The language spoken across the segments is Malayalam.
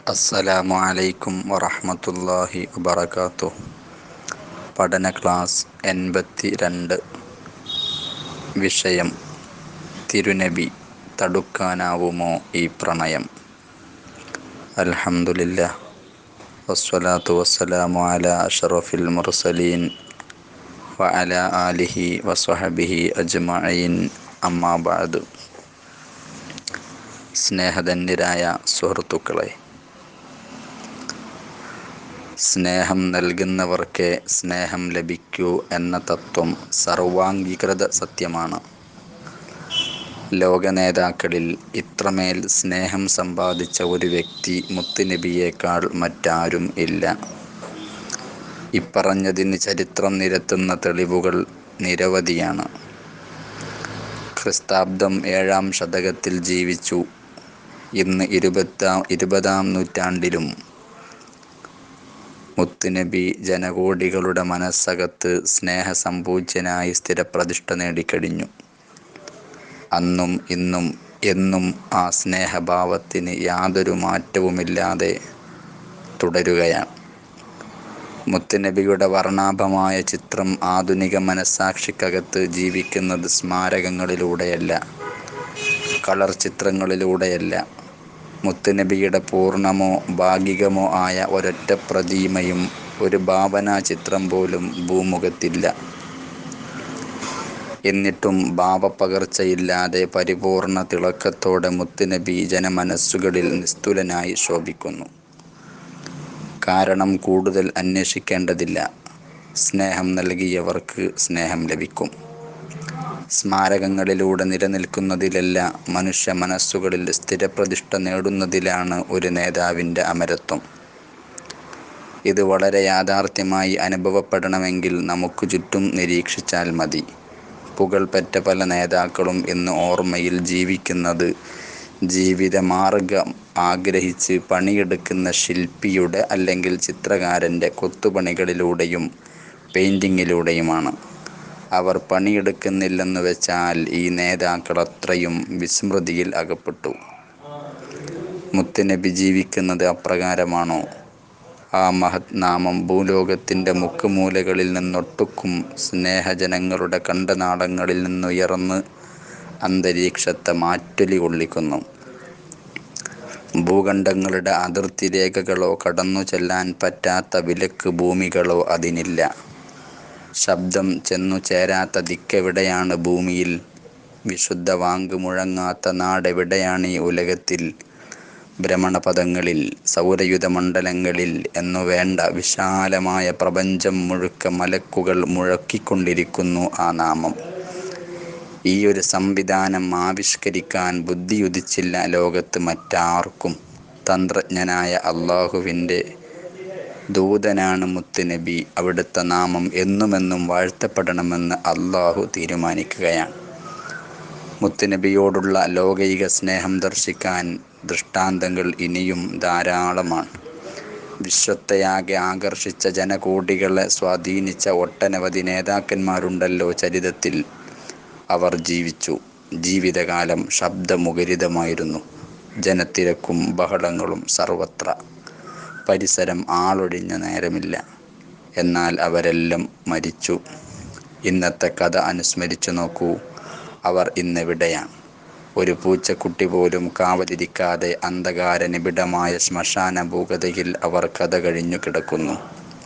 അസ്സലാമു അലൈക്കും വറഹ്മത്തുള്ളാഹി വബറകാതുഹു. പഠന ക്ലാസ് 82. വിഷയം: തിരുനബി തടുക്കാനാവുമോ ഈ പ്രണയം? അൽഹംദുലില്ലാഹ്, വസ്സലാത്തു വസ്സലാമു അലാ അഷ്റഫിൽ മുർസലീൻ വഅലാ ആലിഹി വസ്വഹ്ബിഹി അജ്മഈൻ. അമ്മാ ബഅദ്. സ്നേഹധന്യരായ സുഹൃത്തുക്കളെ, സ്നേഹം നൽകുന്നവർക്കേ സ്നേഹം ലഭിക്കൂ എന്ന തത്വം സർവാംഗീകൃത സത്യമാണ്. ലോക നേതാക്കളിൽ ഇത്രമേൽ സ്നേഹം സമ്പാദിച്ച ഒരു വ്യക്തി മുത്തുനബിയേക്കാൾ മറ്റാരും ഇല്ല. ഇപ്പറഞ്ഞതിന് ചരിത്രം നിരത്തുന്ന തെളിവുകൾ നിരവധിയാണ്. ക്രിസ്താബ്ദം 7-ാം ശതകത്തിൽ ജീവിച്ചു. ഇന്ന് 20-ാം നൂറ്റാണ്ടിലും മുത്തുനബി ജനകോടികളുടെ മനസ്സകത്ത് സ്നേഹസമ്പൂജ്യനായി സ്ഥിരപ്രതിഷ്ഠ നേടിക്കഴിഞ്ഞു. അന്നും ഇന്നും എന്നും ആ സ്നേഹഭാവത്തിന് യാതൊരു മാറ്റവുമില്ലാതെ തുടരുകയാണ്. മുത്തുനബിയുടെ വർണ്ണാഭമായ ചിത്രം ആധുനിക മനസ്സാക്ഷിക്കകത്ത് ജീവിക്കുന്നത് സ്മാരകങ്ങളിലൂടെയല്ല, കളർ ചിത്രങ്ങളിലൂടെയല്ല. മുത്തുനബിയുടെ പൂർണ്ണമോ ഭാഗികമോ ആയ ഒരൊറ്റ പ്രതിമയും ഒരു ഭാവനാ ചിത്രം പോലും ഭൂമുഖത്തില്ല. എന്നിട്ടും ഭാവപ്പകർച്ചയില്ലാതെ പരിപൂർണ്ണ തിളക്കത്തോടെ മുത്തുനബി ജനമനസ്സുകളിൽ നിസ്തുലനായി ശോഭിക്കുന്നു. കാരണം കൂടുതൽ അന്വേഷിക്കേണ്ടതില്ല. സ്നേഹം നൽകിയവർക്ക് സ്നേഹം ലഭിക്കും. സ്മാരകങ്ങളിലൂടെ നിലനിൽക്കുന്നതിലല്ല, മനുഷ്യ മനസ്സുകളിൽ സ്ഥിരപ്രതിഷ്ഠ നേടുന്നതിലാണ് ഒരു നേതാവിൻ്റെ അമരത്വം. ഇത് വളരെ യാഥാർത്ഥ്യമായി അനുഭവപ്പെടണമെങ്കിൽ നമുക്ക് ചുറ്റും നിരീക്ഷിച്ചാൽ മതി. പുകൾപെറ്റ പല നേതാക്കളും ഇന്ന് ഓർമ്മയിൽ ജീവിക്കുന്നത് ജീവിതമാർഗം ആഗ്രഹിച്ച് പണിയെടുക്കുന്ന ശില്പിയുടെ അല്ലെങ്കിൽ ചിത്രകാരൻ്റെ കൊത്തുപണികളിലൂടെയും പെയിന്റിങ്ങിലൂടെയുമാണ്. അവർ പണിയെടുക്കുന്നില്ലെന്ന് വെച്ചാൽ ഈ നേതാക്കൾ അത്രയും വിസ്മൃതിയിൽ അകപ്പെട്ടു. മുത്തുനബി ജീവിക്കുന്നത് അപ്രകാരമാണോ? ആ മഹത് നാമം ഭൂലോകത്തിൻ്റെ മുക്കുമൂലകളിൽ നിന്നൊട്ടുക്കും സ്നേഹജനങ്ങളുടെ കണ്ഠനാളങ്ങളിൽ നിന്നുയർന്ന് അന്തരീക്ഷത്തെ മാറ്റൊലി കൊള്ളിക്കുന്നു. ഭൂഖണ്ഡങ്ങളുടെ അതിർത്തി രേഖകളോ കടന്നു ചെല്ലാൻ പറ്റാത്ത വിലക്ക് ഭൂമികളോ അതിനില്ല. ശബ്ദം ചെന്നു ചേരാത്ത ദിക്കെവിടെയാണ് ഭൂമിയിൽ? വിശുദ്ധ വാങ്ക് മുഴങ്ങാത്ത നാടെവിടെയാണ് ഈ ഉലകത്തിൽ? ഭ്രമണപഥങ്ങളിൽ, സൗരയുധ മണ്ഡലങ്ങളിൽ എന്നു വേണ്ട വിശാലമായ പ്രപഞ്ചം മുഴുക്ക മലക്കുകൾ മുഴക്കിക്കൊണ്ടിരിക്കുന്നു ആ നാമം. ഈയൊരു സംവിധാനം ആവിഷ്കരിക്കാൻ ബുദ്ധിയുദിച്ചില്ല ലോകത്ത് മറ്റാർക്കും. തന്ത്രജ്ഞനായ അല്ലാഹുവിൻ്റെ ദൂതനാണ് മുത്തുനബി. അവിടുത്തെ നാമം എന്നുമെന്നും വാഴ്ത്തപ്പെടണമെന്ന് അല്ലാഹു തീരുമാനിക്കുകയാണ്. മുത്തുനബിയോടുള്ള ലോകൈക സ്നേഹം ദർശിക്കാൻ ദൃഷ്ടാന്തങ്ങൾ ഇനിയും ധാരാളമാണ്. വിശ്വത്തെയാകെ ആകർഷിച്ച, ജനകോടികളെ സ്വാധീനിച്ച ഒട്ടനവധി നേതാക്കന്മാരുണ്ടല്ലോ ചരിതത്തിൽ. അവർ ജീവിച്ചു. ജീവിതകാലം ശബ്ദമുഖരിതമായിരുന്നു. ജനത്തിരക്കും ബഹളങ്ങളും സർവത്ര. പരിസരം ആളൊഴിഞ്ഞ നേരമില്ല. എന്നാൽ അവരെല്ലാം മരിച്ചു. ഇന്നത്തെ കഥ അനുസ്മരിച്ചു നോക്കൂ. അവർ ഇന്നെവിടെയാണ്? ഒരു പൂച്ചക്കുട്ടി പോലും കാവലിരിക്കാതെ അന്ധകാര നിബിഡമായ ശ്മശാന ഭൂഗതയിൽ അവർ കഥ കഴിഞ്ഞു കിടക്കുന്നു.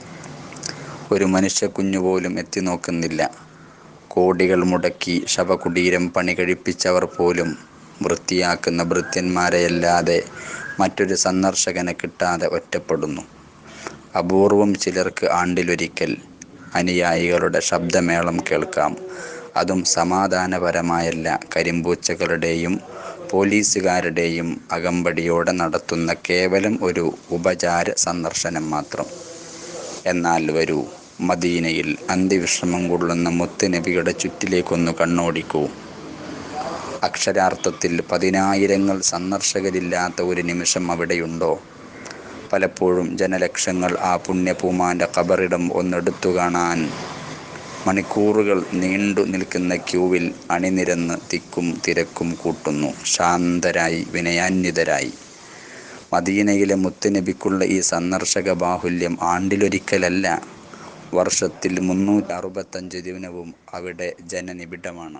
ഒരു മനുഷ്യക്കുഞ്ഞുപോലും എത്തി നോക്കുന്നില്ല. കോടികൾ മുടക്കി ശവകുടീരം പണി കഴിപ്പിച്ചവർ പോലും വൃത്തിയാക്കുന്ന ഭൃത്യന്മാരെയല്ലാതെ മറ്റൊരു സന്ദർശകനെ കിട്ടാതെ ഒറ്റപ്പെടുന്നു. അപൂർവം ചിലർക്ക് ആണ്ടിലൊരിക്കൽ അനുയായികളുടെ ശബ്ദമേളം കേൾക്കാം. അതും സമാധാനപരമായല്ല, കരിമ്പൂച്ചകളുടെയും പോലീസുകാരുടെയും അകമ്പടിയോടെ നടത്തുന്ന കേവലം ഒരു ഉപചാര സന്ദർശനം മാത്രം. എന്നാൽ വരൂ, മദീനയിൽ അന്ത്യവിശ്രമം കൊള്ളുന്ന മുത്തുനബിയുടെ ചുറ്റിലേക്കൊന്ന് കണ്ണോടിക്കൂ. അക്ഷരാർത്ഥത്തിൽ പതിനായിരങ്ങൾ സന്ദർശകരില്ലാത്ത ഒരു നിമിഷം അവിടെയുണ്ടോ? പലപ്പോഴും ജനലക്ഷങ്ങൾ ആ പുണ്യപൂമാൻ്റെ ഖബറിടം ഒന്നെടുത്തു കാണാൻ മണിക്കൂറുകൾ നീണ്ടു നിൽക്കുന്ന ക്യൂവിൽ അണിനിരന്ന് തിക്കും തിരക്കും കൂട്ടുന്നു. ശാന്തരായി, വിനയാന്വിതരായി. മദീനയിലെ മുത്തുനബിക്കുള്ള ഈ സന്ദർശക ബാഹുല്യം ആണ്ടിലൊരിക്കലല്ല, വർഷത്തിൽ 365 ദിനവും അവിടെ ജനനിബിഡമാണ്.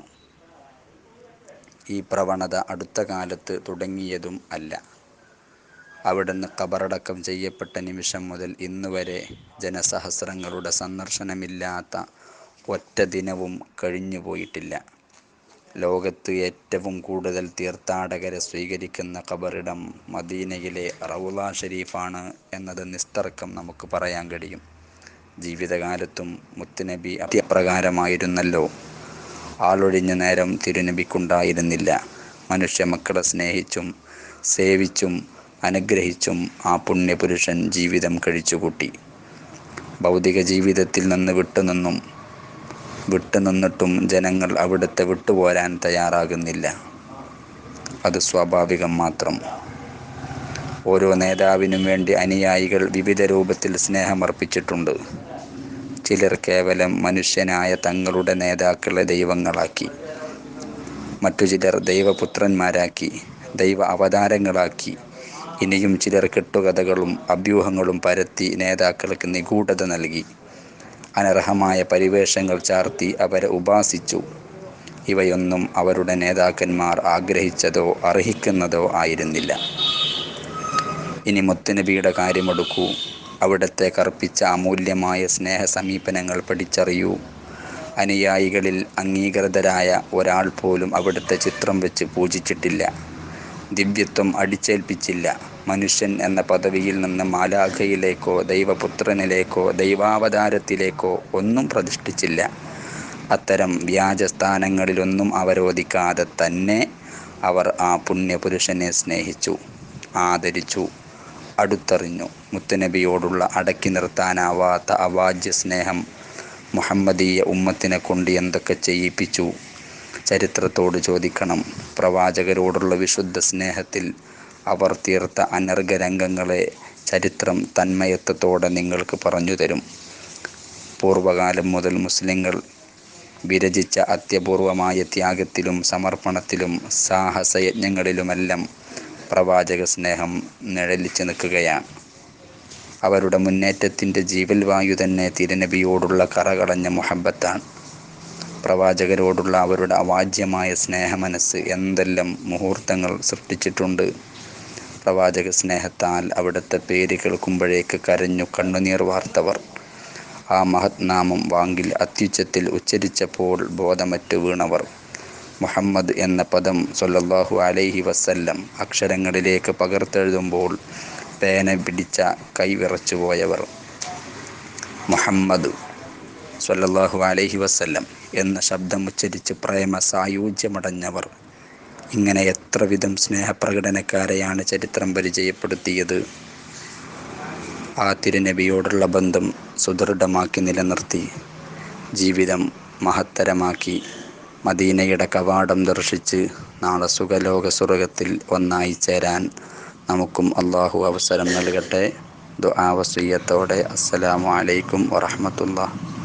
ഈ പ്രവണത അടുത്ത കാലത്ത് തുടങ്ങിയതും അല്ല. അവിടുന്ന് ഖബറടക്കം ചെയ്യപ്പെട്ട നിമിഷം മുതൽ ഇന്നുവരെ ജനസഹസ്രങ്ങളുടെ സന്ദർശനമില്ലാത്ത ഒറ്റ ദിനവും കഴിഞ്ഞുപോയിട്ടില്ല. ലോകത്ത് ഏറ്റവും കൂടുതൽ തീർത്ഥാടകരെ സ്വീകരിക്കുന്ന ഖബറിടം മദീനയിലെ റൗള ഷരീഫാണ് എന്നത് നിസ്തർക്കം നമുക്ക് പറയാൻ കഴിയും. ജീവിതകാലത്തും മുത്തുനബി അപ്രകാരമായിരുന്നല്ലോ. ആളൊഴിഞ്ഞ നേരം തിരുനബിക്കുണ്ടായിരുന്നില്ല. മനുഷ്യ മക്കളെ സ്നേഹിച്ചും സേവിച്ചും അനുഗ്രഹിച്ചും ആ പുണ്യപുരുഷൻ ജീവിതം കഴിച്ചുകൂട്ടി. ഭൗതിക ജീവിതത്തിൽ നിന്ന് വിട്ടുനിന്നിട്ടും ജനങ്ങൾ അവിടുത്തെ വിട്ടുപോരാൻ തയ്യാറാകുന്നില്ല. അത് സ്വാഭാവികം മാത്രം. ഓരോ നേതാവിനും വേണ്ടി അനുയായികൾ വിവിധ രൂപത്തിൽ സ്നേഹമർപ്പിച്ചിട്ടുണ്ട്. ചിലർ കേവലം മനുഷ്യനായ തങ്ങളുടെ നേതാക്കളെ ദൈവങ്ങളാക്കി, മറ്റു ചിലർ ദൈവപുത്രന്മാരാക്കി, ദൈവ അവതാരങ്ങളാക്കി. ഇനിയും ചിലർ കെട്ടുകഥകളും അഭ്യൂഹങ്ങളും പരത്തി നേതാക്കൾക്ക് നിഗൂഢത നൽകി, അനർഹമായ പരിവേഷങ്ങൾ ചാർത്തി അവരെ ഉപാസിച്ചു. ഇവയൊന്നും അവരുടെ നേതാക്കന്മാർ ആഗ്രഹിച്ചതോ അർഹിക്കുന്നതോ ആയിരുന്നില്ല. ഇനി മുത്തുനബിയുടെ കാര്യമെടുക്കൂ. അവിടത്തെ കർപ്പിച്ച അമൂല്യമായ സ്നേഹ സമീപനങ്ങൾ പഠിച്ചറിയൂ. അനുയായികളിൽ അംഗീകൃതരായ ഒരാൾ പോലും അവിടുത്തെ ചിത്രം വെച്ച് പൂജിച്ചിട്ടില്ല. ദിവ്യത്വം അടിച്ചേൽപ്പിച്ചില്ല. മനുഷ്യൻ എന്ന പദവിയിൽ നിന്ന് മാലാഖയിലേക്കോ ദൈവപുത്രനിലേക്കോ ദൈവാവതാരത്തിലേക്കോ ഒന്നും പ്രതിഷ്ഠിച്ചില്ല. അത്തരം വ്യാജസ്ഥാനങ്ങളിലൊന്നും അവരോധിക്കാതെ തന്നെ അവർ ആ പുണ്യപുരുഷനെ സ്നേഹിച്ചു, ആദരിച്ചു, അടുത്തറിഞ്ഞു. മുത്തുനബിയോടുള്ള അടക്കി നിർത്താനാവാത്ത അവാജ്യ സ്നേഹം മുഹമ്മദീയ ഉമ്മത്തിനെ കൊണ്ട് എന്തൊക്കെ ചെയ്യിപ്പിച്ചു? ചരിത്രത്തോട് ചോദിക്കണം. പ്രവാചകരോടുള്ള വിശുദ്ധ സ്നേഹത്തിൽ അവർ തീർത്ത അനർഘ രംഗങ്ങളെ ചരിത്രം തന്മയത്വത്തോടെ നിങ്ങൾക്ക് പറഞ്ഞു തരും. പൂർവകാലം മുതൽ മുസ്ലിങ്ങൾ വിരചിച്ച അത്യപൂർവമായ ത്യാഗത്തിലും സമർപ്പണത്തിലും സാഹസയജ്ഞങ്ങളിലുമെല്ലാം പ്രവാചക സ്നേഹം നിഴലിച്ചു നിൽക്കുകയാണ്. അവരുടെ മുന്നേറ്റത്തിൻ്റെ ജീവൽ വായു തന്നെ തിരുനബിയോടുള്ള കറകളഞ്ഞ മുഹബ്ബത്താണ്. പ്രവാചകരോടുള്ള അവരുടെ അവാജ്യമായ സ്നേഹമനസ്സ് എന്തെല്ലാം മുഹൂർത്തങ്ങൾ സൃഷ്ടിച്ചിട്ടുണ്ട്. പ്രവാചക സ്നേഹത്താൽ അവിടുത്തെ പേര് കേൾക്കുമ്പോഴേക്ക് കരഞ്ഞു കണ്ണുനീർ വാർത്തവർ, ആ മഹത് നാമം വാങ്കിൽ അത്യുച്ചത്തിൽ ഉച്ചരിച്ചപ്പോൾ ബോധമറ്റു വീണവർ, മുഹമ്മദ് എന്ന പദം സ്വല്ലല്ലാഹു അലൈഹി വസല്ലം അക്ഷരങ്ങളിലേക്ക് പകർത്തെഴുതുമ്പോൾ പേന പിടിച്ച കൈ വിറച്ചുപോയവർ, മുഹമ്മദ് സ്വല്ലല്ലാഹു അലൈഹി വസല്ലം എന്ന ശബ്ദം ഉച്ചരിച്ച് പ്രേമ സായുജ്യമടഞ്ഞവർ. ഇങ്ങനെ എത്ര വിധം സ്നേഹപ്രകടനക്കാരെയാണ് ചരിത്രം പരിചയപ്പെടുത്തിയത്. ആ തിരുനബിയോടുള്ള ബന്ധം സുദൃഢമാക്കി നിലനിർത്തി ജീവിതം മഹത്തരമാക്കി മദീനയുടെ കവാടം ദർശിച്ച് നാളെ സുഖലോക സ്വർഗത്തിൽ ഒന്നായി ചേരാൻ നമുക്കും അള്ളാഹു അവസരം നൽകട്ടെ. ദുആ വസിയ്യത്തോടെ അസ്സലാമു അലൈക്കും വറഹ്മത്തുള്ളാഹി.